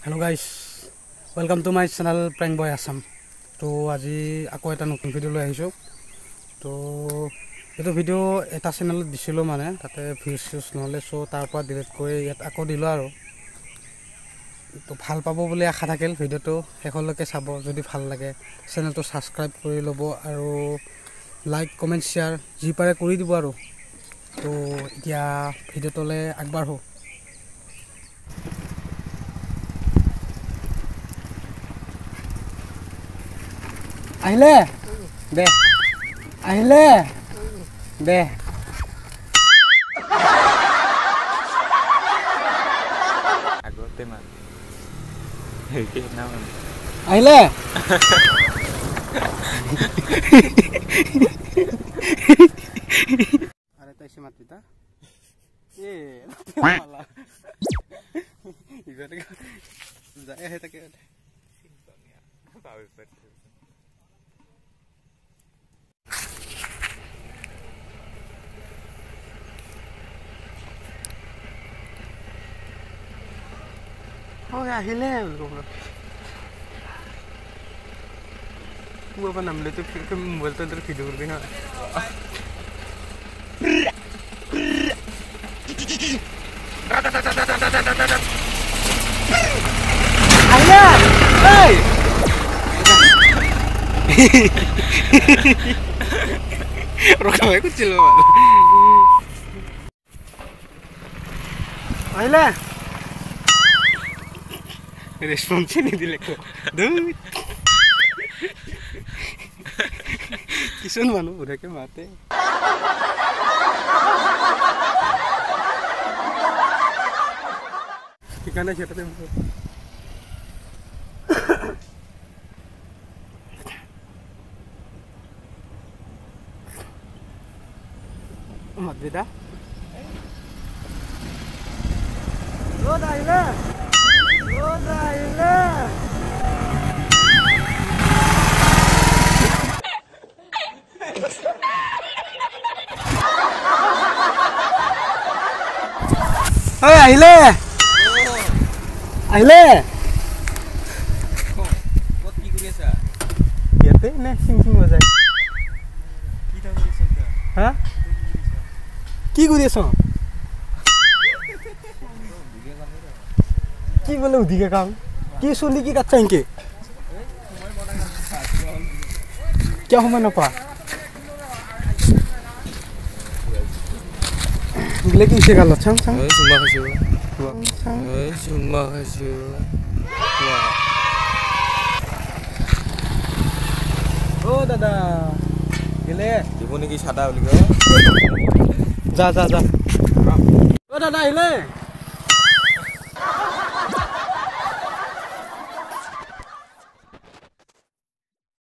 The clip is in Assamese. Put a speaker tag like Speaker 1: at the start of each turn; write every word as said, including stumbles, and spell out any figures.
Speaker 1: Hello guys, welcome to my channel Prank Boy Assam. তো আজি আকৌ এটা নতুন ভিডিও লৈ আহিছো। তো এটো ভিডিও এটা চ্যানেলত দিছিলো মানে তাতে ভিউজ ভিউজ নহলে সো তাৰ পৰা ডিলিট কৰি ইয়াত আকৌ দিলো আৰু তো ভাল পাবো বুলি আশা থাকিল ভিডিওটো শেষলৈকে চাব যদি ভাল লাগে চ্যানেলটো সাবস্ক্রাইব কৰি লব আৰু লাইক কমেন্ট শেয়ার যি পাৰে কৰি দিব আৰু তো এতিয়া ভিডিওটোলে আগবাঢ়ো। আহিলে দে আহিলে দে
Speaker 2: আগতে মান হেকে না
Speaker 1: আহিলে আরে তাইছে মাতিতা এ মালা ইগতে যায় হে তাকে
Speaker 2: পাবে পড়তে
Speaker 1: Oh ya hele goblok. Gua apa namanya tuh ke mobile tuh terus video begini. Ayo, hey. Rokamnya kecil banget. Ayo. Response नहीं दिले को दूध किसन मानो बुरा के माते ठिकाना छेटा ते मत बेटा लो दाइला Oh, Naila. Hey, Aile. Aile.
Speaker 2: কত কি কৰি আছা
Speaker 1: ইয়াতে নে সিং সিং বজাই
Speaker 2: কি তা কৰি আছা
Speaker 1: হা কি কৰি আছ কি বলে উদিকে কাম কি চলি কি কাটছা ইনকে क्या हो मैंने पा gile ki se galo chang chang
Speaker 2: ওই সুমা খাইছো ওই সুমা খাইছো
Speaker 1: ও দাদা gile
Speaker 2: জীবনে কি সাদা বলি গো
Speaker 1: যা যা যা ও দাদা আইলে